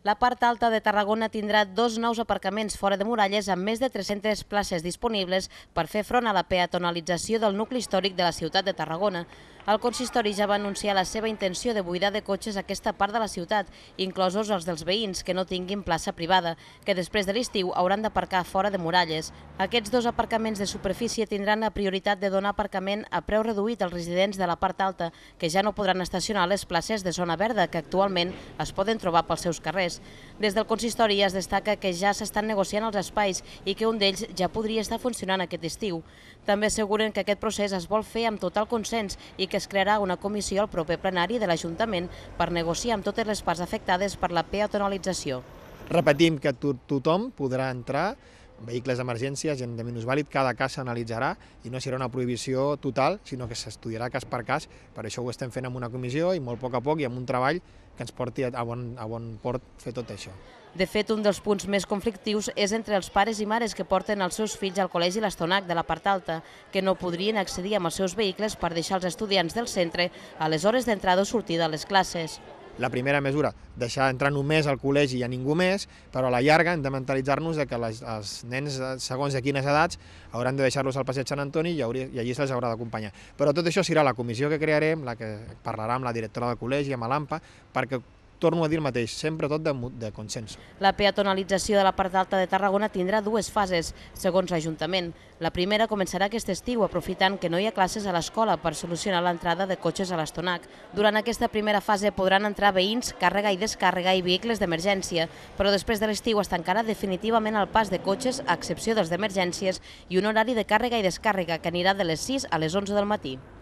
La part alta de Tarragona tindrà 2 nous aparcaments fora de muralles amb més de 300 places disponibles per fer front a la peatonalització del nucli històric de la ciutat de Tarragona. El consistori ja va anunciar la seva intenció de buidar de cotxes aquesta part de la ciutat, inclosos els dels veïns que no tinguin plaça privada, que després de l'estiu hauran d'aparcar fora de muralles. Aquests 2 aparcaments de superfície tindran la prioritat de donar aparcament a preu reduït als residents de la part alta, que ja no podran estacionar a les places de zona verda que actualment es poden trobar pels seus carrers. Des del consistori es destaca que ja s'estan negociant els espais i que un d'ells ja podria estar funcionant aquest estiu. També asseguren que aquest procés es vol fer amb total consens i que es crearà una comissió al proper plenari de l'Ajuntament per negociar amb totes les parts afectades per la peatonalització. Repetim que tothom podrà entrar, vehicles d'emergència, gent de minusvàlid, cada cas s'analitzarà i no serà una prohibició total, sinó que s'estudiarà cas per cas. Per això ho estem fent amb una comissió i molt a poc i amb un treball que ens porti a bon port fer tot això. De fet, un dels punts més conflictius és entre els pares i mares que porten els seus fills al col·legi l'Estonac de la part alta, que no podrien accedir amb els seus vehicles per deixar els estudiants del centre a les hores d'entrada o sortida a les classes. La primera mesura, deixar entrar només al col·legi i a ningú més, però a la llarga hem de mentalitzar-nos que els nens, segons de quines edats, hauran de deixar-los al passeig Sant Antoni i allí se'ls haurà d'acompanyar. Però tot això serà la comissió que crearem, la que parlarà amb la directora del col·legi, amb l'AMPA, perquè torno a dir el mateix, sempre tot de consens. La peatonalització de la part alta de Tarragona tindrà 2 fases, segons l'Ajuntament. La primera començarà aquest estiu, aprofitant que no hi ha classes a l'escola per solucionar l'entrada de cotxes a l'Estonac. Durant aquesta primera fase podran entrar veïns, càrrega i descàrrega i vehicles d'emergència, però després de l'estiu es tancarà definitivament el pas de cotxes, a excepció dels d'emergències, i un horari de càrrega i descàrrega que anirà de les 6 a les 11 del matí.